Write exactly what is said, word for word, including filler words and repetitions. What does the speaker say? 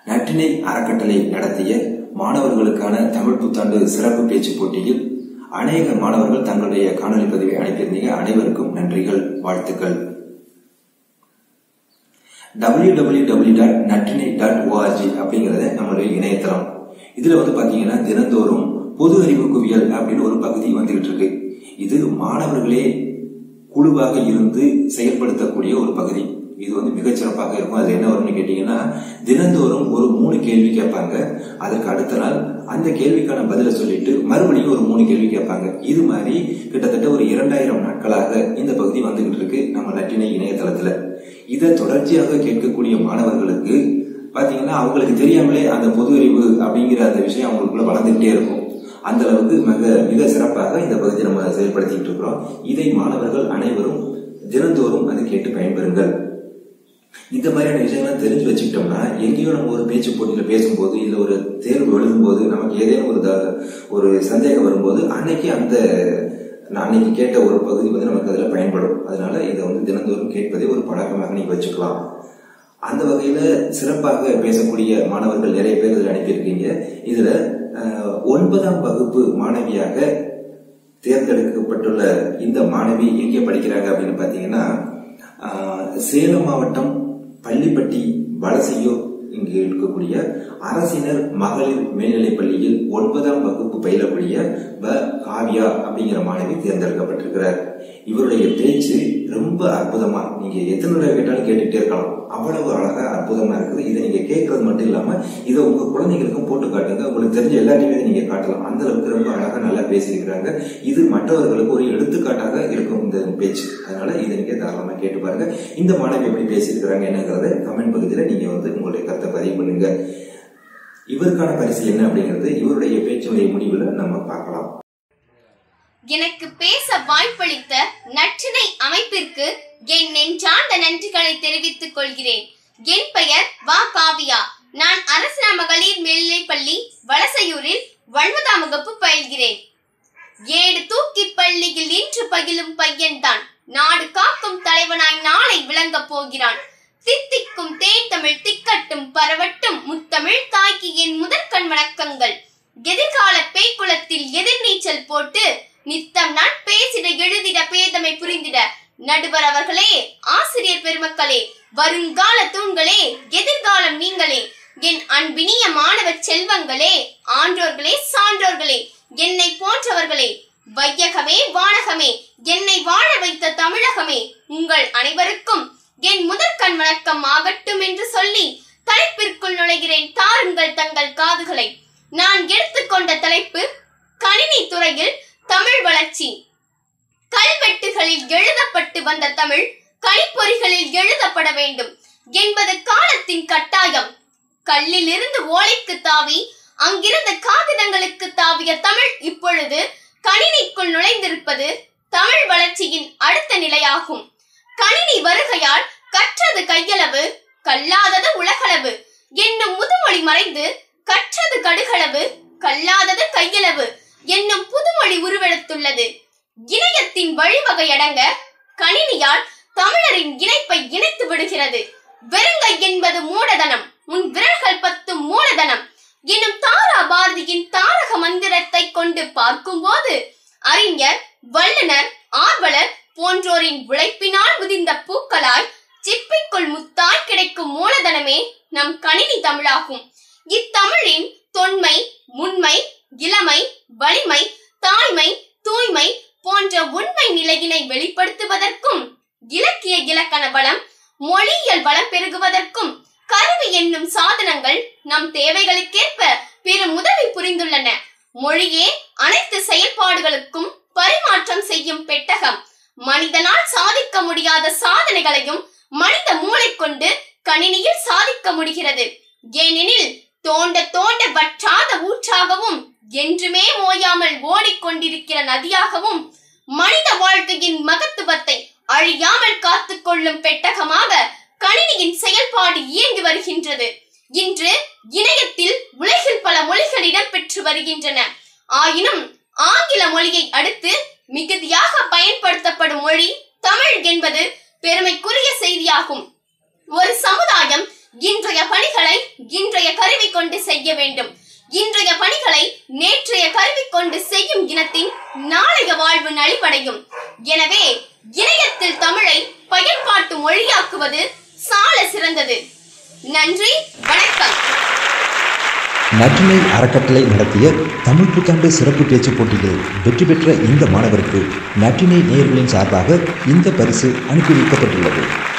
நற்றினை அறக்கட்டளை நடத்திய மாணவர்களுக்கான தமிழ் புத்தாண்டு சிறப்பு பேச்சு போட்டியில் அநேக மாணவர்கள் தங்களுடைய காணொலி பதிவை அனுப்பியிருந்தீங்க. அனைவருக்கும் நன்றிகள், வாழ்த்துக்கள். W W W dot Natrinai dot ORG அப்படிங்கறது நம்மளுடைய இணையதளம். இதுல வந்து பாத்தீங்கன்னா தினந்தோறும் பொது அறிவு குவியல் அப்படின்னு ஒரு பகுதி வந்துகிட்டு இருக்கு. இது மாணவர்களே குழுவாக இருந்து செயல்படுத்தக்கூடிய ஒரு பகுதி. இது வந்து மிகச்சிறப்பாக இருக்கும். அது என்ன வரும்னு கேட்டீங்கன்னா, தினந்தோறும் ஒரு மூணு கேள்வி கேட்பாங்க. அதற்கு அடுத்த நாள் அந்த கேள்விக்கான பதிலை சொல்லிட்டு மறுபடியும் ஒரு மூணு கேள்வி கேட்பாங்க. இது மாதிரி கிட்டத்தட்ட ஒரு இரண்டாயிரம் நாட்களாக இந்த பகுதி வந்துகிட்டு இருக்கு நம்ம நற்றினை இணையதளத்துல. இதை தொடர்ச்சியாக கேட்கக்கூடிய மாணவர்களுக்கு பாத்தீங்கன்னா அவங்களுக்கு தெரியாமலே அந்த பொது அறிவு அப்படிங்கிற அந்த விஷயம் அவங்களுக்குள்ள வளர்ந்துகிட்டே இருக்கும். அந்த அளவுக்கு மிக மிக சிறப்பாக இந்த பகுதியை நம்ம செயல்படுத்திட்டு இருக்கிறோம். இதை மாணவர்கள் அனைவரும் தினந்தோறும் அதை கேட்டு பயன்பெறுங்கள். இந்த மாதிரியான விஷயங்கள்லாம் தெரிஞ்சு வச்சுக்கிட்டோம்னா எங்கேயும் நம்ம ஒரு பேச்சு போட்டியில பேசும்போது இல்ல ஒரு தேர்வு எழுதும் போது நமக்கு ஏதேனும் ஒரு ஒரு சந்தேகம் வரும்போது அன்னைக்கு அந்த அன்னைக்கு கேட்ட ஒரு பகுதி வந்து நமக்கு அதுல பயன்படும். அதனால இதை வந்து தினந்தோறும் கேட்பதை ஒரு பழக்கமாக நீங்க வச்சுக்கலாம். அந்த வகையில சிறப்பாக பேசக்கூடிய மாணவர்கள் நிறைய பேர் இதுல அனுப்பியிருக்கீங்க. இதுல ஒன்பதாம் வகுப்பு மாணவியாக தேர்ந்தெடுக்கப்பட்டுள்ள இந்த மாணவி எங்கே படிக்கிறாங்க அப்படின்னு பாத்தீங்கன்னா, சேலம் மாவட்டம் பள்ளிப்பட்டி வலசையூர் இங்கு இருக்கக்கூடிய அரசினர் மகளிர் மேல்நிலைப் பள்ளியில் ஒன்பதாம் வகுப்பு பயிலக்கூடிய ப காவியா அப்படிங்கிற மாணவி தேர்ந்தெடுக்கப்பட்டிருக்கிறார். இவருடைய பேச்சு ரொம்ப அற்புதமா, நீங்க எத்தனை தடவை கேட்டாலும் கேட்டுட்டே இருக்கலாம். அவ்வளவு அழகா அற்புதமா இருக்குது. இதை நீங்க கேட்கறது மட்டும் இல்லாம இதை உங்க குழந்தைகளுக்கும் போட்டு காட்டுங்க. உங்களுக்கு தெரிஞ்ச எல்லாத்தையுமே நீங்க காட்டலாம். அந்த அளவுக்கு ரொம்ப அழகா நல்லா பேசியிருக்கிறாங்க. இது மற்றவர்களுக்கு ஒரு எடுத்துக்காட்டாக இருக்கும் இந்த பேச்சு. அதனால இதை நீங்க தாராளமா கேட்டு பாருங்க. இந்த மாணவி எப்படி பேசியிருக்கிறாங்க என்னங்கிறத கமெண்ட் பகுதியில நீங்க வந்து உங்களுடைய கருத்தை பதிவு பண்ணுங்க. இவருக்கான பரிசு என்ன அப்படிங்கிறது இவருடைய பேச்சுடைய முடிவுல நம்ம பார்க்கலாம். எனக்கு பேச வாய்ப்பளித்த நற்றினை அமைப்பிற்கு என் நெஞ்சார்ந்த நன்றிகளை தெரிவித்துக் கொள்கிறேன். என் பெயர் வா காவியா. நான் அரசினர் மகளிர் மேல்நிலைப் பள்ளி வலசையூரில் ஒன்பதாம் வகுப்பு பயில்கிறேன். ஏடு தூக்கி பள்ளியில் இன்று பயிலும் பையன்தான் நாடு காக்கும் தலைவனாய் நாளை விளங்க போகிறான். தித்திக்கும் தேன் தமிழ் திக்கட்டும் பரவட்டும் முத்தமிழ் தாய்க்கு என் முதற்கண் வணக்கங்கள். எதிர்கால பேய்குளத்தில் எதிர்நீச்சல் போட்டு நித்தம் நான் பேசிட எழுதிட பேதமை புரிந்திட நடுவர் அவர்களே, ஆசிரியர் பெருமக்களே, வருங்கால தூண்களே, எதிர்காலம் நீங்களே, என் அன்பினிய மாணவ செல்வங்களே, ஆன்றோர்களே, சான்றோர்களே, என்னை போன்றவர்களே, வையகமே வானகமே, என்னை வாழ வைத்த தமிழகமே, உங்கள் அனைவருக்கும் என் முதற்கண் வணக்கம் ஆகட்டும் என்று சொல்லி தலைப்பிற்குள் நுழைகிறேன். தாருங்கள் தங்கள் காதுகளை. நான் எடுத்துக்கொண்ட தலைப்பு கணினி துறையில் தமிழ் வளர்ச்சி. கல்வெட்டுகளில் எழுதப்பட்டு வந்த தமிழ் கணிப்பொறிகளில் எழுதப்பட வேண்டும் என்பது காலத்தின் கட்டாயம். கல்லில் இருந்து ஓலைக்கு தாவி அங்கிருந்த காகிதங்களுக்கு தாவிய தமிழ் இப்பொழுது கணினிக்குள் நுழைந்திருப்பது தமிழ் வளர்ச்சியின் அடுத்த நிலையாகும். கணினி வருகையால் கற்றது கையளவு கல்லாதது உலகளவு என்னும் முதுமொழி மறைந்து கற்றது கடுகளவு கல்லாதது கையளவு என்னும் புதுமொழி உருவெடுத்துள்ளது. இணையத்தின் வழிவகை அடங்க கணினியால் தமிழரின் இணைப்பை இணைத்து விடுகிறது. வெறுங்கை என்பது மூடதனம், உன் விரல்கள் பத்தும் மூலதனம் எனும் தாரா பாரதியின் தாரக மந்திரத்தை கொண்டு பார்க்கும் போது அறிஞர், வல்லுனர், ஆர்வலர் போன்றோரின் உழைப்பினால் உதிர்ந்த பூக்களாய் சிப்பிக்குள் முத்தாய் கிடைக்கும் மூலதனமே நம் கணினி தமிழாகும். இத்தமிழின் தொன்மை, முன்மை, இளமை, வலிமை, தாய்மை, தூய்மை போன்ற உண்மை நிலையினை வெளிப்படுத்துவதற்கும் இலக்கிய இலக்கண வளம், மொழியியல் வளம் பெருகுவதற்கும் கருவி என்னும் சாதனங்கள் நம் தேவைகளுக்கேற்ப பெரும் உதவி புரிந்துள்ளன. மொழியே அனைத்து செயல்பாடுகளுக்கும் பரிமாற்றம் செய்யும் பெட்டகம். மனிதனால் சாதிக்க முடியாத சாதனைகளையும் மனித மூளை கொண்டு கணினியில் சாதிக்க முடிகிறது. ஏனெனில் தோண்ட தோண்ட வற்றாத ஊற்றாகவும் என்றுமே ஓயாமல் ஓடிக்கொண்டிருக்கிற நதியாகவும் மனித வாழ்க்கையின் மகத்துவத்தை அழியாமல் காத்துக் கொள்ளும் பெட்டகமாக கணினியின் செயல்பாடு இயங்கி வருகின்றது. இன்று இணையத்தில் உலகில் பல மொழிகள் இடம்பெற்று வருகின்றன. ஆயினும் ஆங்கில மொழியை அடுத்து மிகுதியாக பயன்படுத்தப்படும் மொழி தமிழ் என்பது பெருமைக்குரிய செய்தியாகும். ஒரு சமுதாயம் இன்றைய பணிகளை, இன்றைய கொண்டு செய்ய வேண்டும். இன்றைய பணிகளை நேற்றைய கருவி கொண்டு செய்யும் இனத்தின் நாளைய வாழ்வு நலிவடையும். எனவே இணையத்தில் தமிழை பயன்பாட்டு மொழியாக்குவது சால சிறந்தது. நன்றி, வணக்கம். நற்றினை அறக்கட்டளை நடத்திய தமிழ் புத்தாண்டு சிறப்பு பேச்சு போட்டியில் வெற்றி பெற்ற இந்த மாணவருக்கு நற்றினை நேயர்களின் சார்பாக இந்த பரிசு அனுப்பி வைக்கப்பட்டுள்ளது.